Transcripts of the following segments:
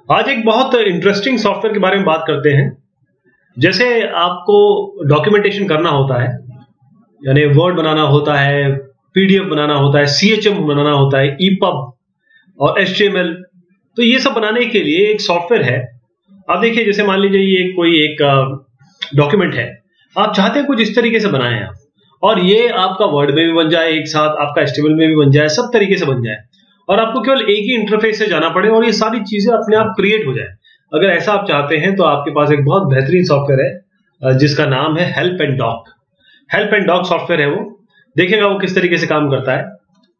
आज एक बहुत इंटरेस्टिंग सॉफ्टवेयर के बारे में बात करते हैं। जैसे आपको डॉक्यूमेंटेशन करना होता है, यानी वर्ड बनाना होता है, पीडीएफ बनाना होता है, सीएचएम बनाना होता है, ईपब और एचटीएमएल। तो ये सब बनाने के लिए एक सॉफ्टवेयर है। आप देखिए, जैसे मान लीजिए ये कोई एक डॉक्यूमेंट है, आप चाहते हैं कुछ इस तरीके से बनाएं आप, और ये आपका वर्ड में भी बन जाए, एक साथ आपका एचटीएमएल में भी बन जाए, सब तरीके से बन जाए, और आपको केवल एक ही इंटरफेस से जाना पड़े और ये सारी चीजें अपने आप क्रिएट हो जाए। अगर ऐसा आप चाहते हैं तो आपके पास एक बहुत बेहतरीन सॉफ्टवेयर है जिसका नाम है help and doc. Help and doc software है, वो देखेगा वो किस तरीके से काम करता है।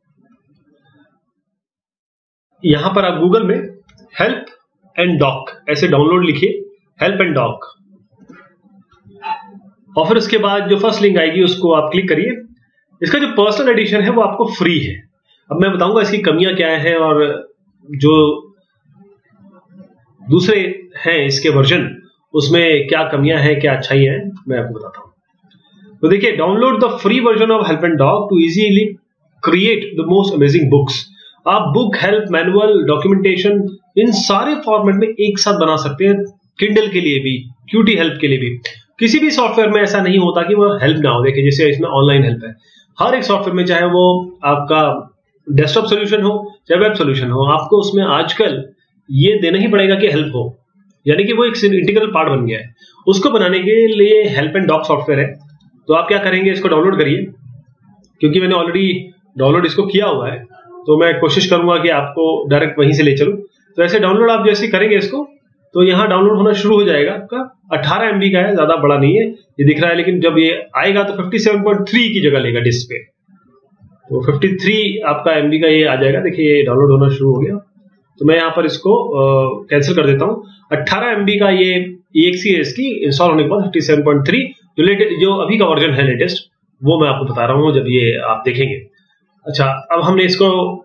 यहां पर आप गूगल में हेल्प एंड डॉक ऐसे डाउनलोड लिखिए, हेल्प एंड डॉक, और फिर उसके बाद जो फर्स्ट लिंक आएगी उसको आप क्लिक करिए। इसका जो पर्सनल एडिशन है वो आपको फ्री है। अब मैं बताऊंगा इसकी कमियां क्या है और जो दूसरे हैं इसके वर्जन उसमें क्या कमियां हैं, क्या अच्छाई है, मैं आपको बताता हूं। तो देखिए, download the free version of help and doc to easily create the most amazing books. आप बुक, हेल्प, मैनुअल, डॉक्यूमेंटेशन इन सारे फॉर्मेट में एक साथ बना सकते हैं। किंडल के लिए भी, क्यूटी हेल्प के लिए भी। किसी भी सॉफ्टवेयर में ऐसा नहीं होता कि वो हेल्प ना हो। देखिए, जैसे इसमें ऑनलाइन हेल्प है, हर एक सॉफ्टवेयर में, चाहे वो आपका डेस्कटॉप सोल्यूशन हो चाहे वेब सोल्यूशन हो, आपको उसमें आजकल ये देना ही पड़ेगा कि हेल्प हो, यानी कि वो एक इंटीग्रल पार्ट बन गया है। उसको बनाने के लिए हेल्प एंड डॉक सॉफ्टवेयर है। तो आप क्या करेंगे, इसको डाउनलोड करिए। क्योंकि मैंने ऑलरेडी डाउनलोड इसको किया हुआ है, तो मैं कोशिश करूंगा कि आपको डायरेक्ट वहीं से ले चलूं। तो ऐसे डाउनलोड आप जैसे करेंगे इसको, तो यहाँ डाउनलोड होना शुरू हो जाएगा। आपका 18 MB का है, ज्यादा बड़ा नहीं है ये दिख रहा है, लेकिन जब ये आएगा तो 57.3 की जगह लेगा डिस्क पे। तो 53 आपका MB का ये आ जाएगा। देखिए, ये डाउनलोड होना शुरू हो गया। तो मैं यहाँ पर इसको कैंसिल कर देता हूँ। 18 MB का ये EXE है, इसकी इंस्टॉल होने के बाद 57.3 जो अभी का वर्जन है लेटेस्ट, वो मैं आपको बता रहा हूँ जब ये आप देखेंगे। अच्छा, अब हमने इसको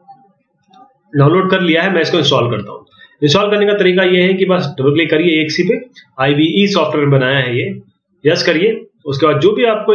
डाउनलोड कर लिया है, मैं इसको इंस्टॉल करता हूँ। इंस्टॉल करने का तरीका ये है कि बस डबल क्लिक करिए EXE पे। IBE सॉफ्टवेयर बनाया है ये, यस करिए। उसके बाद जो भी आपको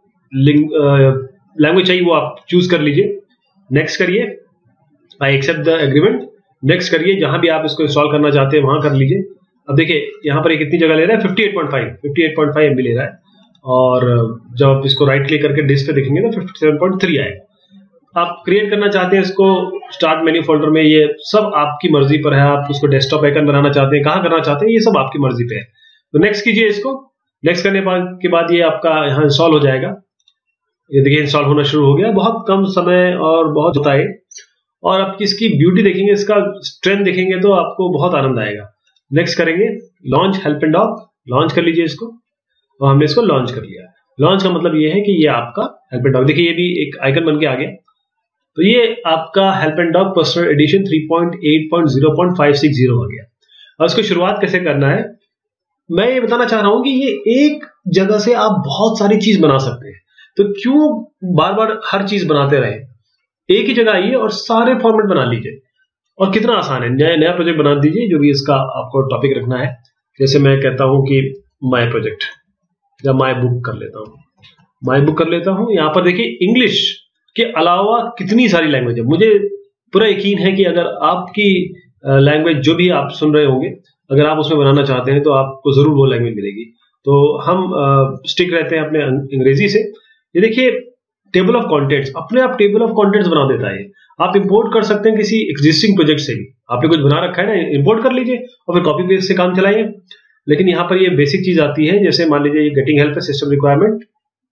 लैंग्वेज चाहिए वो आप चूज कर लीजिए, नेक्स्ट करिए, I accept the agreement, next करिए। जहां भी आप इसको इंस्टॉल करना चाहते हैं वहां कर लीजिए। अब देखिए, यहाँ पर ये कितनी जगह ले रहा है, 58.5 MB ले रहा है, और जब आप इसको राइट क्लिक करके डिस्क पे देखेंगे तो 57.3 आएगा। आप क्रिएट करना चाहते हैं इसको स्टार्ट मेन्यू फोल्डर में, ये सब आपकी मर्जी पर है। आप उसको डेस्कटॉप आइकन बनाना चाहते हैं, कहाँ करना चाहते हैं, ये सब आपकी मर्जी पे है। तो नेक्स्ट कीजिए इसको। नेक्स्ट करने के बाद ये आपका यहाँ इंस्टॉल हो जाएगा। ये देखिए, इंस्टॉल होना शुरू हो गया। बहुत कम समय और बहुत होता है, और आप इसकी ब्यूटी देखेंगे, इसका स्ट्रेंथ देखेंगे तो आपको बहुत आनंद आएगा। नेक्स्ट करेंगे, launch help and doc, launch कर लीजिए इसको। और हमने इसको लॉन्च कर लिया। लॉन्च का मतलब ये है कि ये आपका हेल्प एंड डॉक, देखिए ये भी एक आइकन बन के आ गया। तो ये आपका help and doc personal edition 3.8.0.560 हो गया। और इसको शुरुआत कैसे करना है, मैं ये बताना चाह रहा हूं कि ये एक जगह से आप बहुत सारी चीज बना सकते हैं। तो क्यों बार बार हर चीज बनाते रहे, एक ही जगह आइए और सारे फॉर्मेट बना लीजिए। और कितना आसान है, नया प्रोजेक्ट बना दीजिए, जो भी इसका आपको टॉपिक रखना है। जैसे मैं कहता हूं कि माय प्रोजेक्ट, या माय बुक कर लेता हूं, माय बुक कर लेता हूं। यहां पर देखिए, इंग्लिश के अलावा कितनी सारी लैंग्वेज है। मुझे पूरा यकीन है कि अगर आपकी लैंग्वेज जो भी आप सुन रहे होंगे, अगर आप उसमें बनाना चाहते हैं तो आपको जरूर वो लैंग्वेज मिलेगी। तो हम स्टिक रहते हैं अपने अंग्रेजी से। ये देखिए, टेबल ऑफ कंटेंट्स, अपने आप टेबल ऑफ कंटेंट्स बना देता है। आप इंपोर्ट कर सकते हैं किसी एग्जिस्टिंग प्रोजेक्ट से भी। आपने कुछ बना रखा है ना, इंपोर्ट कर लीजिए और फिर कॉपी पेस्ट से काम चलाइए। लेकिन यहाँ पर ये बेसिक चीज आती है, जैसे मान लीजिए गेटिंग हेल्प है, सिस्टम रिक्वायरमेंट,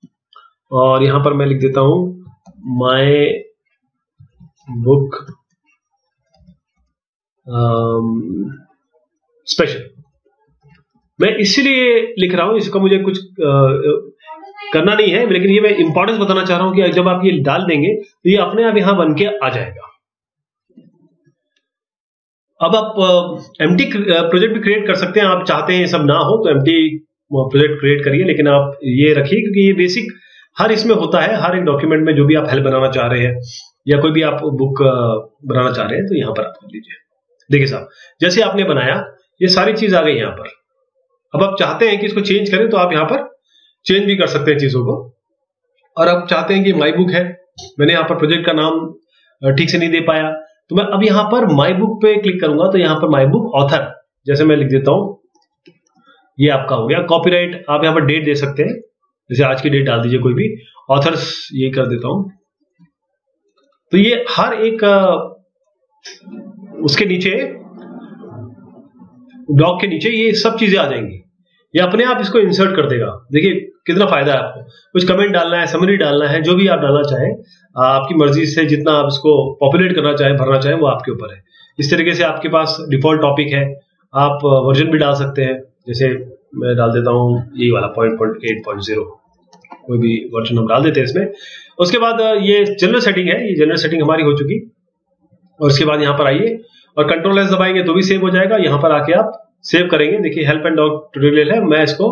और यहाँ पर मैं लिख देता हूं माय बुक स्पेशल। मैं इसीलिए लिख रहा हूं, इसका मुझे कुछ करना नहीं है, लेकिन ये मैं इंपॉर्टेंस बताना चाह रहा हूं कि जब आप ये डाल देंगे तो ये अपने आप यहां बन के आ जाएगा। अब आप एम्प्टी प्रोजेक्ट भी क्रिएट कर सकते हैं। आप चाहते हैं ये सब ना हो तो एम्प्टी प्रोजेक्ट क्रिएट करिए, लेकिन आप ये रखिए क्योंकि ये बेसिक हर इसमें होता है। हर एक डॉक्यूमेंट में जो भी आप हेल्प बनाना चाह रहे हैं या कोई भी आप बुक बनाना चाह रहे हैं, तो यहाँ पर आप कर लीजिए। देखिए साहब, जैसे आपने बनाया ये सारी चीज आ गई यहाँ पर। अब आप चाहते हैं कि इसको चेंज करें तो आप यहाँ पर चेंज भी कर सकते हैं चीजों को। और आप चाहते हैं कि माई बुक है, मैंने यहाँ पर प्रोजेक्ट का नाम ठीक से नहीं दे पाया, तो मैं अब यहाँ पर माई बुक पे क्लिक करूंगा तो यहाँ पर माई बुक ऑथर जैसे मैं लिख देता हूं, ये आपका हो गया। कॉपीराइट आप यहाँ पर डेट दे सकते हैं, जैसे आज की डेट डाल दीजिए कोई भी। ऑथर्स ये कर देता हूं। तो ये हर एक उसके नीचे, ब्लॉक के नीचे ये सब चीजें आ जाएंगी। ये अपने आप इसको इंसर्ट कर देगा। देखिए कितना फायदा है आपको। कुछ कमेंट डालना है, समरी डालना है, जो भी आप डालना चाहें, आपकी मर्जी से जितना आप इसको पॉपुलेट करना चाहें, भरना चाहें, वो आपके ऊपर है। इस तरीके से आपके पास डिफॉल्ट टॉपिक है, आप वर्जन भी डाल सकते हैं। जैसे मैं डाल देता हूं ये वाला 0.8.0, कोई भी वर्जन हम डाल देते हैं इसमें। उसके बाद ये जनरल सेटिंग है, ये जनरल सेटिंग हमारी हो चुकी। और उसके बाद यहाँ पर आइए और कंट्रोल एस दबाएंगे तो भी सेव हो जाएगा। यहाँ पर आके आप सेव करेंगे। देखिए हेल्प एंड डॉग ट्यूटोरियल है, मैं इसको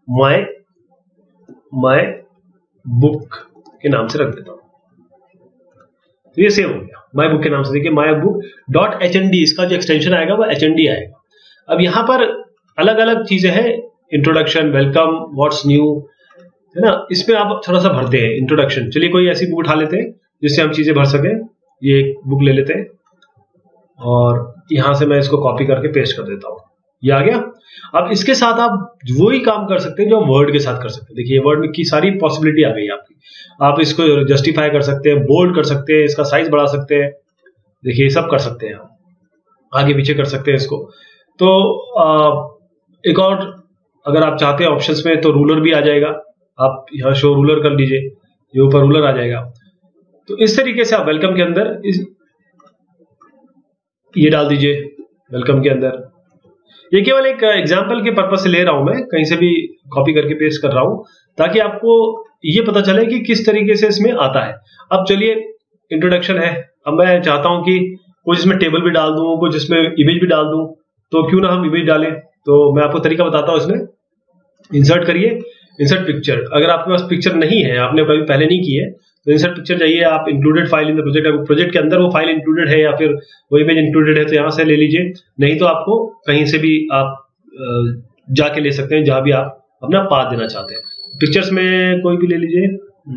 माय बुक के नाम से रख देता हूं। तो ये सेव हो गया माय बुक के नाम से। देखिए माय बुक .hnd, इसका जो एक्सटेंशन आएगा वो hnd आएगा। अब यहाँ पर अलग अलग चीजें हैं, इंट्रोडक्शन, वेलकम, व्हाट्स न्यू, है ना। इसमें आप थोड़ा सा भरते हैं इंट्रोडक्शन। चलिए कोई ऐसी बुक उठा लेते हैं जिससे हम चीजें भर सकें। ये एक बुक ले लेते हैं और यहां से मैं इसको कॉपी करके पेस्ट कर देता हूं। ये आ गया। अब इसके साथ आप वही काम कर सकते हैं जो वर्ड के साथ कर सकते हैं। देखिए वर्ड में की सारी पॉसिबिलिटी आ गई आपकी। आप इसको जस्टिफाई कर सकते हैं, बोल्ड कर सकते हैं, इसका साइज बढ़ा सकते हैं। देखिए सब कर सकते हैं, आप आगे पीछे कर सकते हैं इसको। तो एक और अगर आप चाहते हैं ऑप्शंस में, तो रूलर भी आ जाएगा। आप यहाँ शो रूलर कर लीजिए, ये ऊपर रूलर आ जाएगा। तो इस तरीके से आप वेलकम के अंदर ये डाल दीजिए। वेलकम के अंदर ये केवल एक एग्जाम्पल के पर्पज से ले रहा हूं, मैं कहीं से भी कॉपी करके पेस्ट कर रहा हूं, ताकि आपको ये पता चले कि किस तरीके से इसमें आता है। अब चलिए इंट्रोडक्शन है। अब मैं चाहता हूं कि कुछ इसमें टेबल भी डाल दूं, कुछ इसमें इमेज भी डाल दूं, तो क्यों ना हम इमेज डालें। तो मैं आपको तरीका बताता हूं। इसमें इंसर्ट करिए, इंसर्ट पिक्चर। अगर आपके पास पिक्चर नहीं है, आपने कभी पहले नहीं की है, तो इंसर्ट पिक्चर जाइए आप, included file in the project, project के अंदर वो फाइल इंक्लूडेड है या फिर वो इमेज इंक्लूडेड है, तो यहाँ से ले लीजिए। नहीं तो आपको कहीं से भी आप जाके ले सकते हैं, जहां भी आप अपना पाथ देना चाहते हैं। पिक्चर्स में कोई भी ले लीजिए,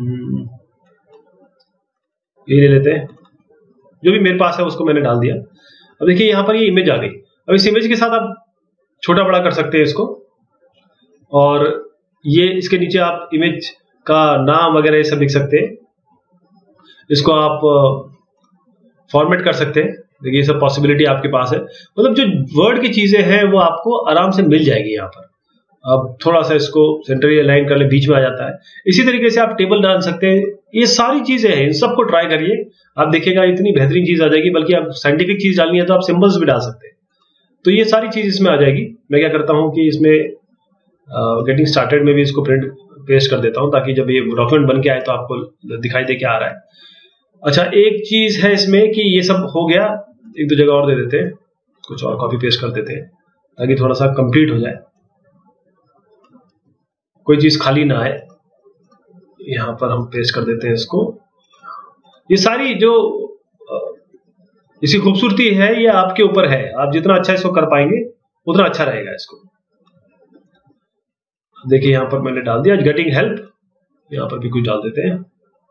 ये ले लेते हैं, जो भी मेरे पास है उसको मैंने डाल दिया। अब देखिए यहाँ पर ये इमेज आ गई। अब इस इमेज के साथ आप छोटा बड़ा कर सकते हैं इसको, और ये इसके नीचे आप इमेज का नाम वगैरह ये सब लिख सकते हैं। इसको आप फॉर्मेट कर सकते हैं। देखिए ये सब पॉसिबिलिटी आपके पास है। मतलब जो वर्ड की चीजें हैं वो आपको आराम से मिल जाएगी यहाँ पर। अब थोड़ा सा इसको सेंटरली अलाइन कर ले, बीच में आ जाता है। इसी तरीके से आप टेबल डाल सकते हैं। ये सारी चीजें हैं, इन सबको ट्राई करिए, आप देखिएगा इतनी बेहतरीन चीज आ जाएगी। बल्कि आप साइंटिफिक चीज डालनी है तो आप सिंबल्स भी डाल सकते हैं। तो ये सारी चीज इसमें आ जाएगी। मैं क्या करता हूँ कि इसमें गेटिंग स्टार्टेड में भी इसको प्रिंट पेस्ट कर देता हूँ, ताकि जब ये डॉक्यूमेंट बन के आए तो आपको दिखाई दे क्या आ रहा है। अच्छा एक चीज है इसमें कि ये सब हो गया, एक दो जगह और दे देते हैं, कुछ और कॉपी पेस्ट कर देते हैं ताकि थोड़ा सा कंप्लीट हो जाए, कोई चीज खाली ना आए। यहां पर हम पेस्ट कर देते हैं इसको। ये सारी जो इसकी खूबसूरती है ये आपके ऊपर है, आप जितना अच्छा इसको कर पाएंगे उतना अच्छा रहेगा इसको। देखिए यहां पर मैंने डाल दिया गेटिंग हेल्प, यहां पर भी कुछ डाल देते हैं।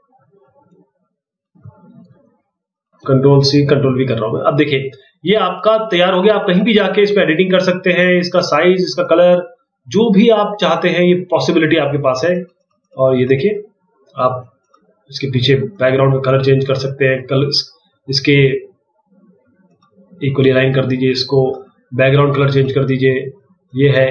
कंट्रोल सी, कंट्रोल भी कर रहा हूं मैं। अब देखिए ये आपका तैयार हो गया। आप कहीं भी जाके इसमें एडिटिंग कर सकते हैं, इसका साइज, इसका कलर, जो भी आप चाहते हैं, ये पॉसिबिलिटी आपके पास है। और ये देखिए आप इसके पीछे बैकग्राउंड का कलर चेंज कर सकते हैं, कलर इसके इक्वली अलाइन कर दीजिए, इसको बैकग्राउंड कलर चेंज कर दीजिए। ये है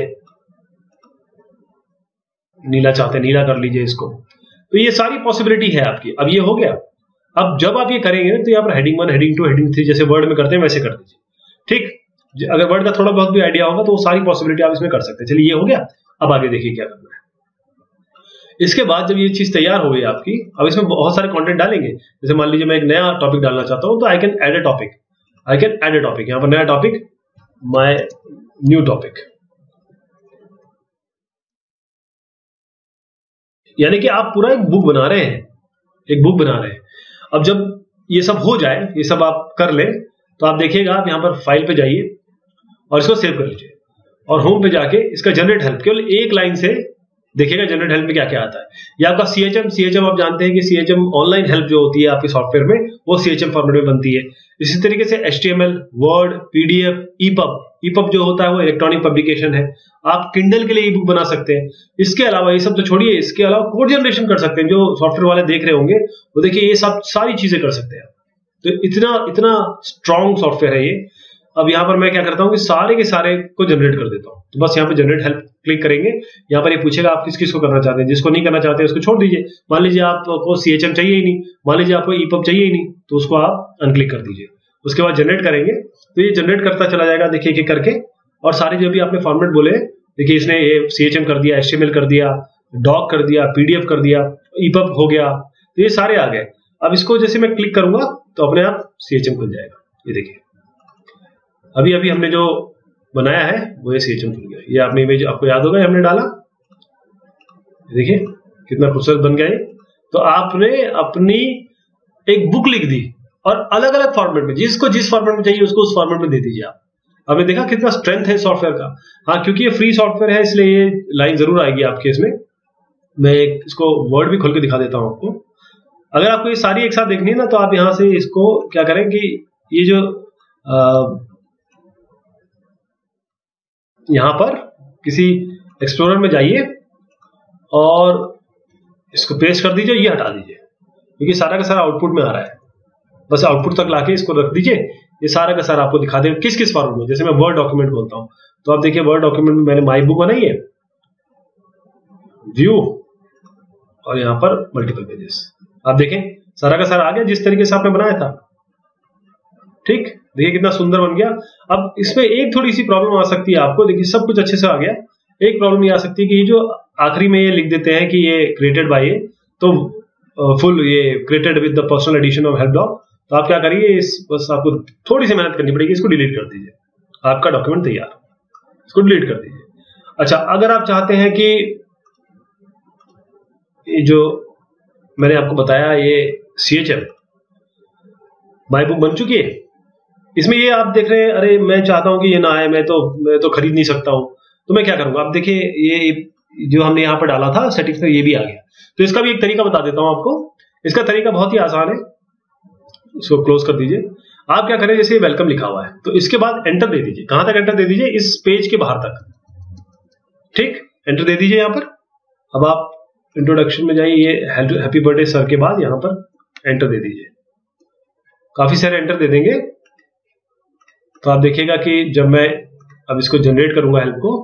नीला, चाहते हैं नीला कर लीजिए इसको। तो ये सारी पॉसिबिलिटी है आपकी। अब ये हो गया। अब जब आप ये करेंगे तो यहाँ पर हेडिंग 1, हेडिंग 2, हेडिंग 3 जैसे वर्ड में करते हैं वैसे कर दीजिए। ठीक, अगर वर्ड का थोड़ा बहुत भी आइडिया होगा तो वो सारी पॉसिबिलिटी आप इसमें कर सकते हैं। चलिए ये हो गया। अब आगे देखिए क्या करना है। इसके बाद जब ये चीज तैयार हो गई आपकी, अब इसमें बहुत सारे कंटेंट डालेंगे। जैसे मान लीजिए मैं एक नया टॉपिक डालना चाहता हूं, तो I can add a topic, I can add a topic. यहां पर नया टॉपिक, माय न्यू टॉपिक। यानी कि आप पूरा एक बुक बना रहे हैं, एक बुक बना रहे हैं। अब जब ये सब हो जाए, ये सब आप कर ले, तो आप देखिएगा आप यहां पर फाइल पे जाइए और इसको सेव कर लीजिए, और होम पे जाके इसका जनरेट हेल्प केवल एक लाइन से देखिएगा जनरेट हेल्प में क्या क्या आता है। ये आपका CHM आप जानते हैं कि CHM ऑनलाइन हेल्प जो होती है आपके सॉफ्टवेयर में वो CHM फॉर्मेट में बनती है। इसी तरीके से HTML, वर्ड, PDF, EPUB जो होता है वो इलेक्ट्रॉनिक पब्लिकेशन है। आप किंडल के लिए ई बुक बना सकते हैं। इसके अलावा ये सब तो छोड़िए, इसके अलावा कोड जनरेशन कर सकते हैं। जो सॉफ्टवेयर वाले देख रहे होंगे वो देखिए ये सब सारी चीजें कर सकते हैं। तो इतना स्ट्रॉन्ग सॉफ्टवेयर है ये। अब यहाँ पर मैं क्या करता हूँ कि सारे के सारे को जनरेट कर देता हूँ। तो बस यहाँ पे जनरेट हेल्प क्लिक करेंगे, यहाँ पर ये पूछेगा आप किस किस को करना चाहते हैं। जिसको नहीं करना चाहते उसको छोड़ दीजिए। मान लीजिए आपको CHM चाहिए ही नहीं, मान लीजिए आपको EPUB चाहिए ही नहीं, तो उसको आप अनक्लिक कर दीजिए। उसके बाद जनरेट करेंगे तो ये जनरेट करता चला जाएगा, देखिए एक करके। और सारे जो भी आपने फॉर्मेट बोले, देखिए इसने ये CHM कर दिया, HTML कर दिया, डॉक कर दिया, PDF कर दिया, EPUB हो गया, तो ये सारे आ गए। अब इसको जैसे मैं क्लिक करूंगा तो अपने आप CHM खुल जाएगा। ये देखिए अभी हमने जो बनाया है वो ये CHM खुल गया। ये आपने इमेज आपको याद होगा हमने डाला, देखिए कितना खूबसूरत बन गया ये। तो आपने अपनी एक बुक लिख दी और अलग अलग फॉर्मेट में, जिसको जिस फॉर्मेट में चाहिए उसको उस फॉर्मेट में दे दीजिए आप। आपने देखा कितना स्ट्रेंथ है सॉफ्टवेयर का। हाँ, क्योंकि ये फ्री सॉफ्टवेयर है इसलिए ये लाइन जरूर आएगी आपके इसमें। मैं इसको वर्ड भी खोल के दिखा देता हूं आपको। अगर आपको ये सारी एक साथ देखनी है ना तो आप यहां से इसको क्या करें कि ये जो यहां पर किसी एक्सप्लोरर में जाइए और इसको पेस्ट कर दीजिए, ये हटा दीजिए क्योंकि सारा का सारा आउटपुट में आ रहा है। बस आउटपुट तक लाके इसको रख दीजिए, ये सारा का सारा आपको दिखा देगा किस किस फॉर्मेट में। जैसे मैं वर्ड डॉक्यूमेंट बोलता हूं तो आप देखिए वर्ड डॉक्यूमेंट में मैंने माई बुक बनाई है, व्यू और यहां पर मल्टीपल पेजेस। आप देखें सारा का सारा आ गया जिस तरीके से आपने बनाया था। ठीक, देखिए कितना सुंदर बन गया। अब इसमें एक थोड़ी सी प्रॉब्लम आ सकती है आपको, देखिए सब कुछ अच्छे से आ गया। एक प्रॉब्लम ये आ सकती है कि ये जो आखिरी में ये लिख देते हैं कि ये क्रिएटेड बाय ये, तो फुल ये created with the personal edition of help doc. तो आप क्या करिए, बस आपको थोड़ी सी मेहनत करनी पड़ेगी, इसको डिलीट कर दीजिए, आपका डॉक्यूमेंट तैयार, इसको डिलीट कर दीजिए। अच्छा, अगर आप चाहते हैं कि ये जो मैंने आपको बताया ये CHM माई बुक बन चुकी है, इसमें ये आप देख रहे हैं अरे मैं चाहता हूं कि ये ना आए, मैं तो खरीद नहीं सकता हूं, तो मैं क्या करूंगा। आप देखिए ये जो हमने यहाँ पर डाला था सेटिंग्स में ये भी आ गया। तो इसका भी एक तरीका बता देता हूं आपको। इसका तरीका बहुत ही आसान है, इसको क्लोज कर दीजिए। आप क्या करें, जैसे वेलकम लिखा हुआ है तो इसके बाद एंटर दे दीजिए। कहां तक एंटर दे दीजिए, इस पेज के बाहर तक। ठीक, एंटर दे दीजिए यहां पर। अब आप इंट्रोडक्शन में जाइए, ये हैप्पी बर्थडे सर के बाद यहां पर एंटर दे दीजिए। काफी सारे एंटर दे देंगे तो आप देखिएगा कि जब मैं अब इसको जनरेट करूंगा हेल्प को,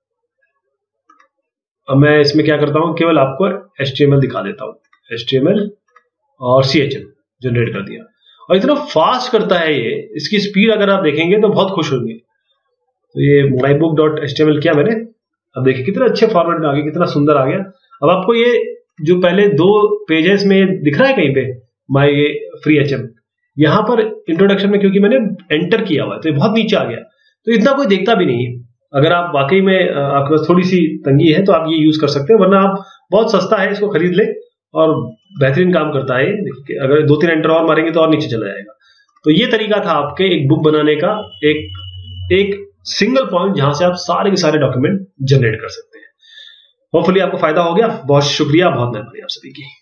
अब मैं इसमें क्या करता हूं, केवल आपको HTML दिखा देता हूं। HTML और CHM जनरेट कर दिया और इतना फास्ट करता है ये, इसकी स्पीड अगर आप देखेंगे तो बहुत खुश होंगे। तो ये mybook.html किया मैंने, अब देखिए कितना अच्छे फॉर्मेट में आ गया, कितना सुंदर आ गया। अब आपको ये जो पहले 2 पेजेस में दिख रहा है कहीं पे माई फ्री HM, यहां पर इंट्रोडक्शन में क्योंकि मैंने एंटर किया हुआ है तो ये बहुत नीचे आ गया, तो इतना कोई देखता भी नहीं है। अगर आप वाकई में आपके पास थोड़ी सी तंगी है तो आप ये यूज कर सकते हैं, वरना आप बहुत सस्ता है, इसको खरीद ले और बेहतरीन काम करता है। अगर 2-3 एंटर और मारेंगे तो और नीचे चला जाएगा। तो ये तरीका था आपके एक बुक बनाने का, एक सिंगल पॉइंट जहां से आप सारे के सारे डॉक्यूमेंट जनरेट कर सकते हैं। होपफुली आपको फायदा हो गया। बहुत शुक्रिया, बहुत मेहरबानी आप सभी की।